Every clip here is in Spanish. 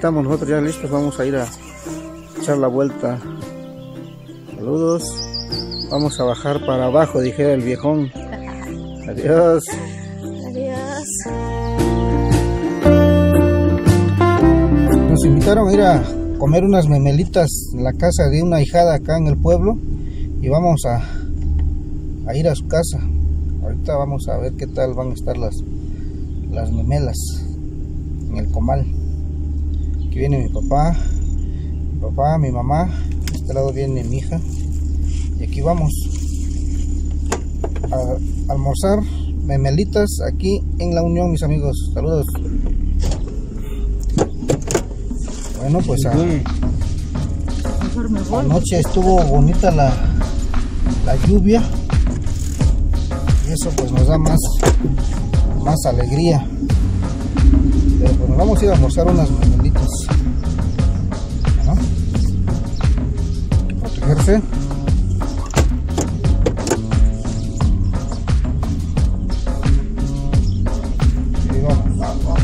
estamos nosotros ya listos, vamos a ir a echar la vuelta. Saludos. Vamos a bajar para abajo, dijera el viejón. Adiós. Adiós. Nos invitaron a ir a comer unas memelitas en la casa de una ahijada acá en el pueblo. Y vamos a ir a su casa. Ahorita vamos a ver qué tal van a estar las memelas en el comal. Aquí viene mi papá, mi mamá. De este lado viene mi hija. Y aquí vamos a almorzar memelitas aquí en La Unión, mis amigos. Saludos. Bueno, pues anoche estuvo bonita la lluvia. Y eso pues nos da más alegría. Pero pues nos vamos a ir a almorzar unas memelitas, ¿no? Hay que protegerse. Y vamos.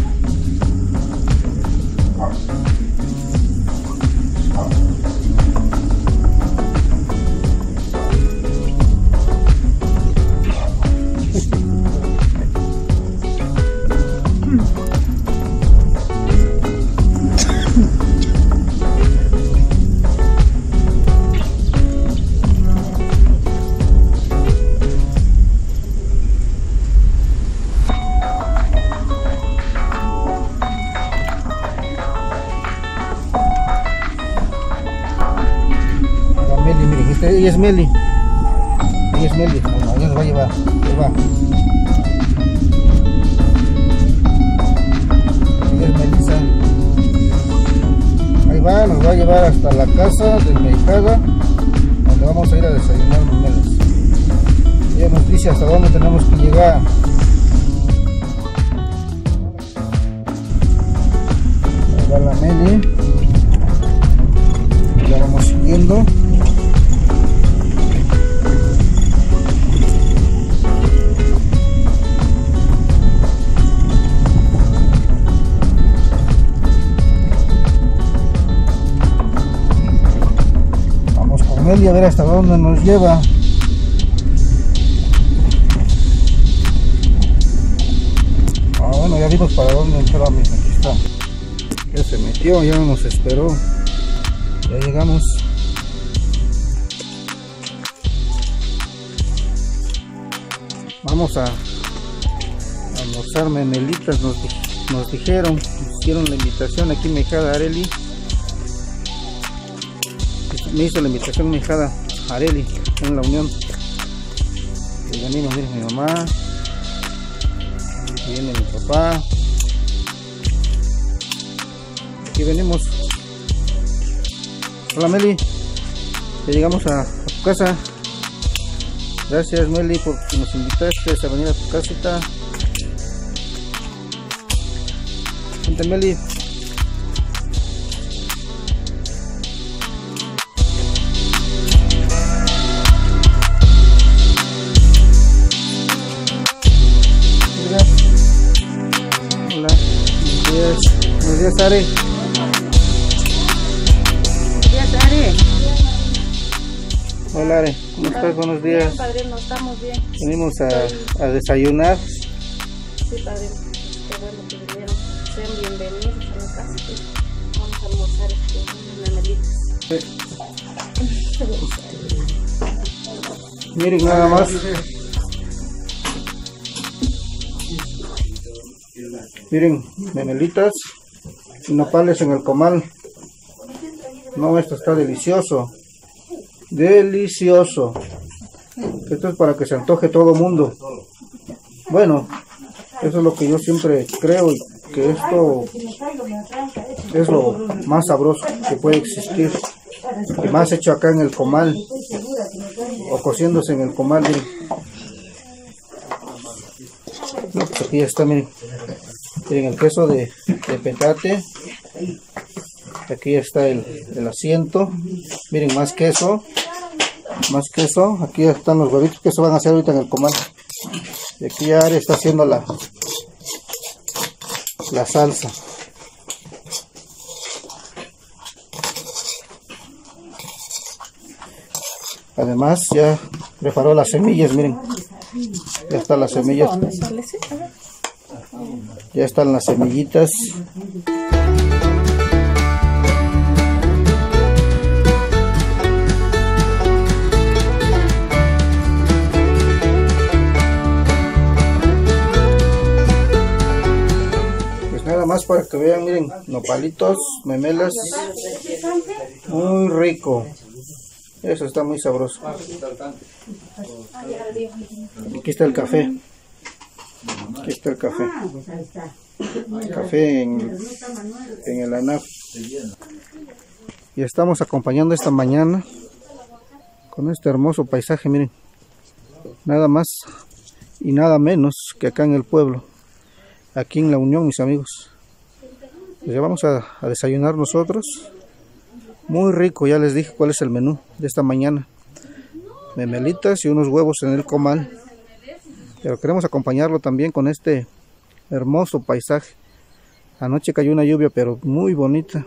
Ella es Meli. Bueno, ella nos va a llevar. Ahí va. Ella es Melissa. Ahí va, nos va a llevar hasta la casa de mi ahijada, donde vamos a ir a desayunar memelas. Ella nos dice hasta dónde tenemos que llegar. Ahí va la Meli. Ya vamos siguiendo. Y a ver hasta dónde nos lleva. Bueno, ya vimos para dónde entró. Aquí está. Ya se metió, ya nos esperó. Ya llegamos. Vamos a almorzar memelitas, nos dijeron, nos hicieron la invitación aquí mi hijada Areli. Me hizo la invitación mi hijada Areli en La Unión. Y venimos, miren, mi mamá, viene mi papá. Aquí venimos. Hola Meli, ya llegamos a tu casa. Gracias Meli porque nos invitaste a venir a tu casita. Vente Meli. Buenos días, Are. Buenos días, Are. Hola, Are. ¿Cómo estás? Buenos días. Bien, padrino, estamos bien. Venimos a desayunar. Sí, padrino. Qué bueno que vinieron. Sean bienvenidos a mi casa. Vamos a almorzar memelitas. Miren, nada más. Miren, memelitas y nopales en el comal. No, esto está delicioso. Delicioso. Esto es para que se antoje todo mundo. Bueno, eso es lo que yo siempre creo, y que esto es lo más sabroso que puede existir. Y más hecho acá en el comal, o cociéndose en el comal. Miren. No, pues aquí ya está, miren. Miren el queso de petate. Aquí está el asiento. Miren, más queso. Más queso. Aquí están los huevitos que se van a hacer ahorita en el comal. Y aquí ya Ari está haciendo la salsa. Además ya preparó las semillas, miren. Ya están las semillas. Ya están las semillitas. Pues nada más para que vean, miren, nopalitos, memelas. Muy rico. Eso está muy sabroso. Aquí está el café. Aquí está el café. Café en el ANAF. Y estamos acompañando esta mañana con este hermoso paisaje, miren. Nada más y nada menos que acá en el pueblo. Aquí en La Unión, mis amigos. Pues ya vamos a desayunar nosotros. Muy rico, ya les dije cuál es el menú de esta mañana. Memelitas y unos huevos en el comal. Pero queremos acompañarlo también con este hermoso paisaje. Anoche cayó una lluvia, pero muy bonita.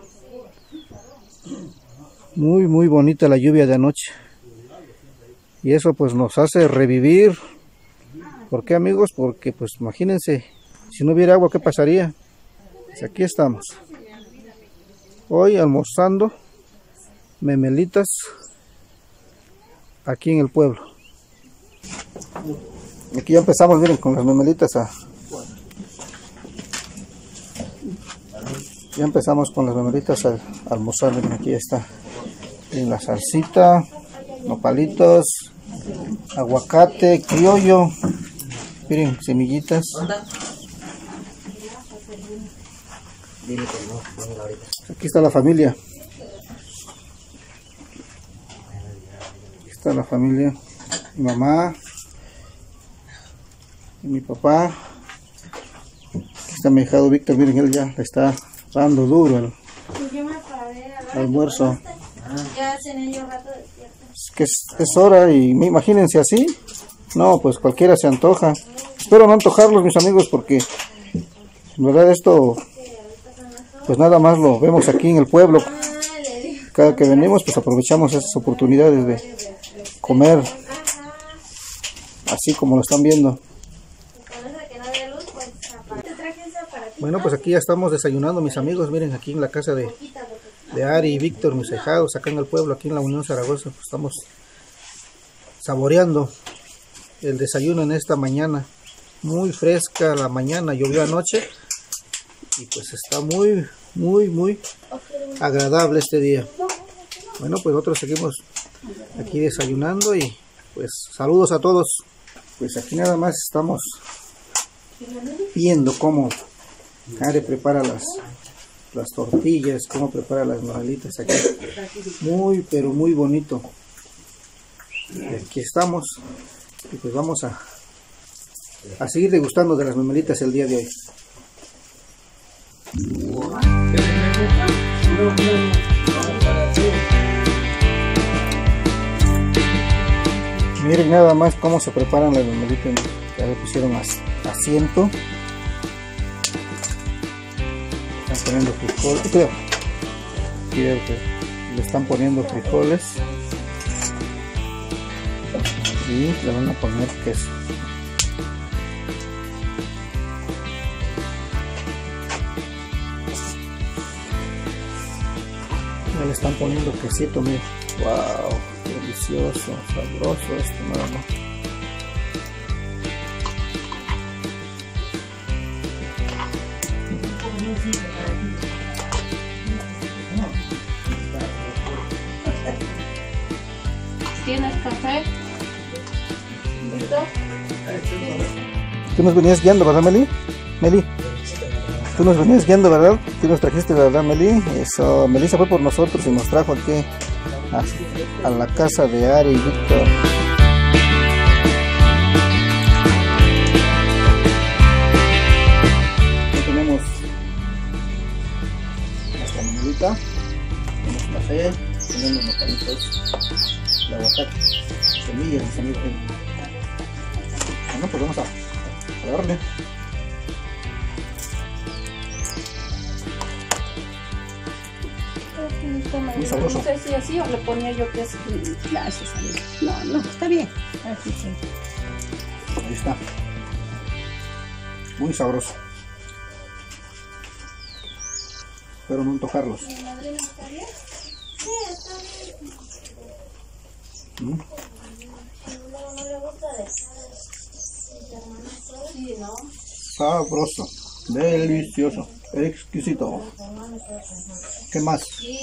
Muy bonita la lluvia de anoche. Y eso pues nos hace revivir. ¿Por qué, amigos? Porque pues imagínense, si no hubiera agua, ¿qué pasaría? Pues aquí estamos. Hoy almorzando memelitas aquí en el pueblo. Aquí ya empezamos, miren, con las memelitas ya empezamos con las memelitas a almorzar. Miren, aquí ya está en la salsita, nopalitos, aguacate, criollo, miren, semillitas. Aquí está la familia. Aquí está la familia. Mi mamá y mi papá. Aquí está mi hijado Víctor, miren, él ya le está dando duro el almuerzo. Es que es hora y imagínense así. No, pues cualquiera se antoja. Espero no antojarlos, mis amigos, porque en verdad esto pues nada más lo vemos aquí en el pueblo. Cada que venimos pues aprovechamos esas oportunidades de comer así como lo están viendo. Bueno, pues aquí ya estamos desayunando, mis amigos. Miren, aquí en la casa de Ari y Víctor, mis ahijados, acá en el pueblo, aquí en La Unión, Zaragoza. Pues estamos saboreando el desayuno en esta mañana. Muy fresca la mañana, llovió anoche y pues está muy agradable este día. Bueno, pues nosotros seguimos aquí desayunando y pues saludos a todos. Pues aquí nada más estamos viendo cómo Ari prepara las tortillas, cómo prepara las memelitas aquí. Pero muy bonito. Aquí estamos y pues vamos a seguir degustando de las memelitas el día de hoy. Miren nada más cómo se preparan las memelitas. Ya le pusieron asiento. Están poniendo frijoles. Creo que le están poniendo frijoles. Y le van a poner queso. Ya le están poniendo quesito, miren. Wow, delicioso, sabroso esto, nada más. ¿Tienes café? ¿Listo? Tú nos venías guiando, ¿verdad, Meli? Meli, tú nos venías guiando, ¿verdad? Tú nos trajiste, ¿verdad, Meli? Eso, Melissa fue por nosotros y nos trajo aquí a la casa de Ari y Víctor. Aquí tenemos nuestra memelita, tenemos café, tenemos nopalitos, el aguacate, semillas, mis amigos. Bueno, pues vamos a darle. Muy sabroso. No sé si así o le ponía yo queso. Gracias, amigo. No, está bien. Así sí. Ahí está. Muy sabroso. Espero no tocarlos. Sabroso, delicioso, exquisito. ¿Qué más?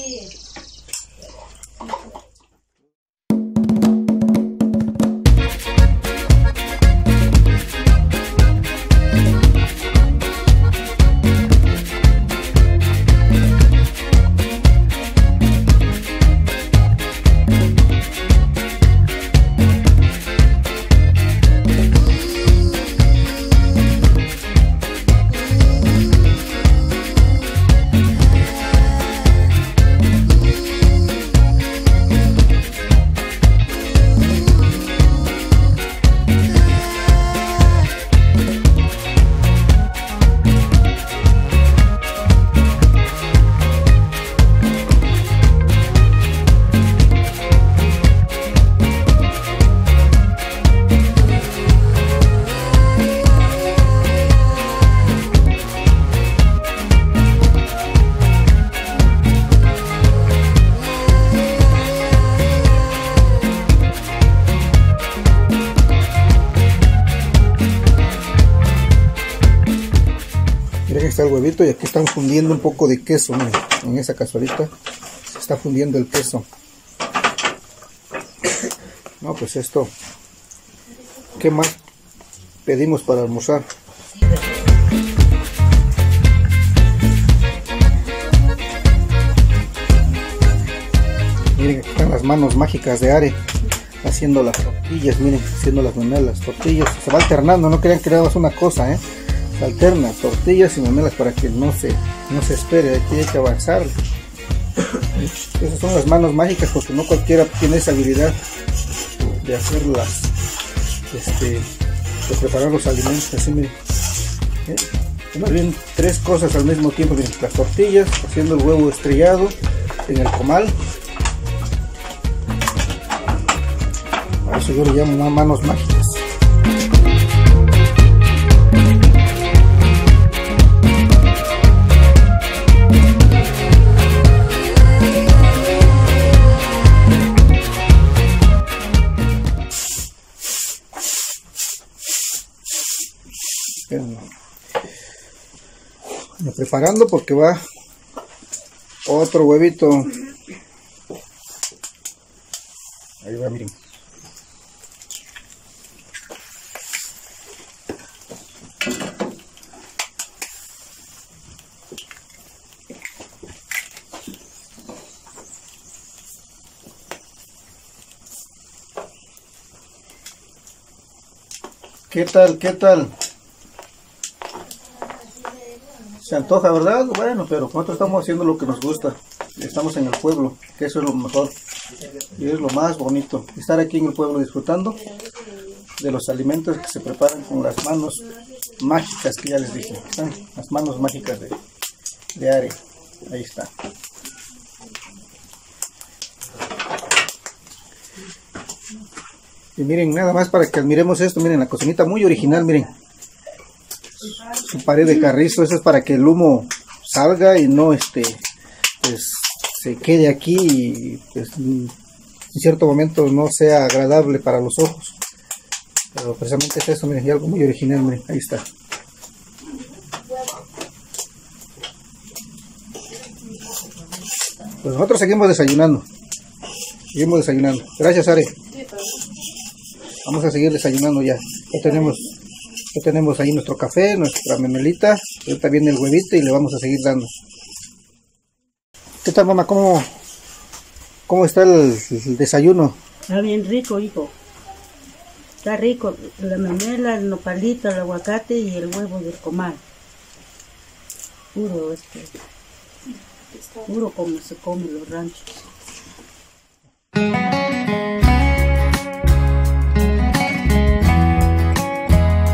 Miren, está el huevito y aquí están fundiendo un poco de queso. Miren, en esa cazuelita se está fundiendo el queso. No, pues esto, ¿qué más pedimos para almorzar? Miren, aquí están las manos mágicas de Are haciendo las tortillas. Miren, haciendo las memelas, tortillas. Se va alternando, no crean que nada más una cosa, se alterna tortillas y memelas para que no se espere. Aquí hay que avanzar. Esas son las manos mágicas, porque no cualquiera tiene esa habilidad de hacerlas, de preparar los alimentos así. Miren, más bien 3 cosas al mismo tiempo. Miren, las tortillas, haciendo el huevo estrellado en el comal. A eso yo le llamo manos mágicas. Preparando porque va otro huevito. Ahí va, miren. ¿Qué tal? ¿Qué tal? Se antoja, ¿verdad? Bueno, pero nosotros estamos haciendo lo que nos gusta. Estamos en el pueblo, que eso es lo mejor. Y es lo más bonito. Estar aquí en el pueblo disfrutando de los alimentos que se preparan con las manos mágicas que ya les dije. ¿Están? Las manos mágicas de Are. Ahí está. Y miren, nada más para que admiremos esto. Miren, la cocinita muy original, miren. Su pared de carrizo, eso es para que el humo salga y no pues se quede aquí y pues en cierto momento no sea agradable para los ojos. Pero precisamente es eso, miren, y algo muy original, miren, ahí está. Pues nosotros seguimos desayunando. Gracias, Are. Vamos a seguir desayunando ya. Ya tenemos ahí nuestro café, nuestra memelita. Ahorita viene el huevito y le vamos a seguir dando. ¿Qué tal, mamá? ¿Cómo está el desayuno? Está bien rico, hijo. Está rico. La memela, el nopalito, el aguacate y el huevo del comal. Puro, puro como se come en los ranchos.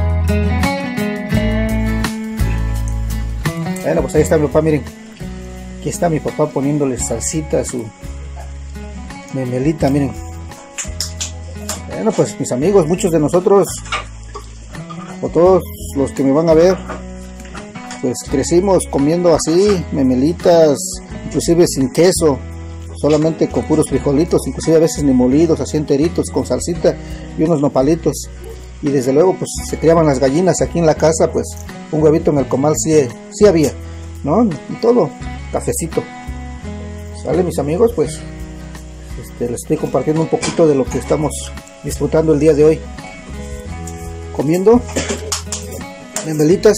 Bueno, pues ahí está mi papá, miren. Aquí está mi papá poniéndole salsita a su memelita, miren. Bueno, pues mis amigos, muchos de nosotros, o todos los que me van a ver, pues crecimos comiendo así, memelitas, inclusive sin queso, solamente con puros frijolitos, inclusive a veces ni molidos, así enteritos, con salsita y unos nopalitos. Y desde luego pues se criaban las gallinas aquí en la casa, pues un huevito en el comal sí había, ¿no? Y todo, cafecito. ¿Sale, mis amigos? Pues les estoy compartiendo un poquito de lo que estamos disfrutando el día de hoy. Comiendo memelitas.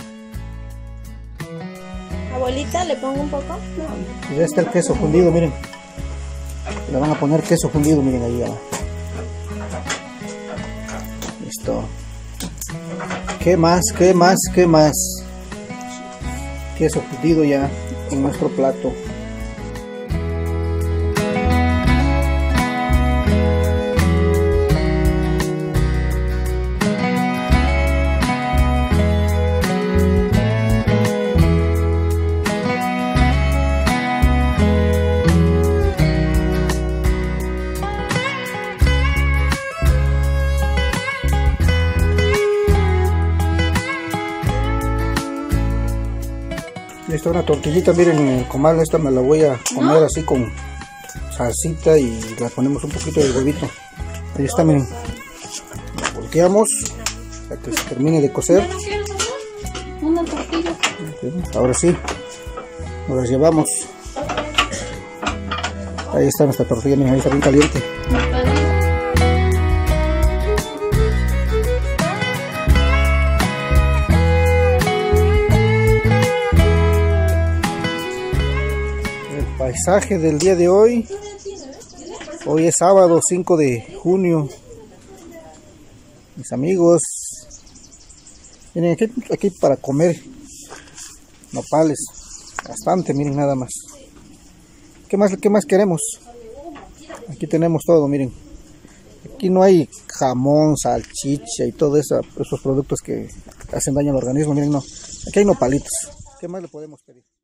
Abuelita, ¿le pongo un poco? Y ya está el queso fundido, miren. Le van a poner queso fundido, miren ahí abajo. Listo. ¿Qué más? ¿Qué más? ¿Qué más? Queso fundido ya en nuestro plato. Esta una tortillita, miren, en el comal. Esta me la voy a comer así con salsita y le ponemos un poquito de huevito. Ahí está, miren. La volteamos hasta que se termine de cocer. Una tortilla. Ahora sí, nos las llevamos. Ahí está nuestra tortilla, miren, ahí está bien caliente. Paisaje del día de hoy. Hoy es sábado 5 de junio. Mis amigos, miren, aquí para comer nopales, bastante, miren, nada más. ¿Qué más queremos? Aquí tenemos todo, miren. Aquí no hay jamón, salchicha y todo eso, esos productos que hacen daño al organismo, miren, no. Aquí hay nopalitos. ¿Qué más le podemos pedir?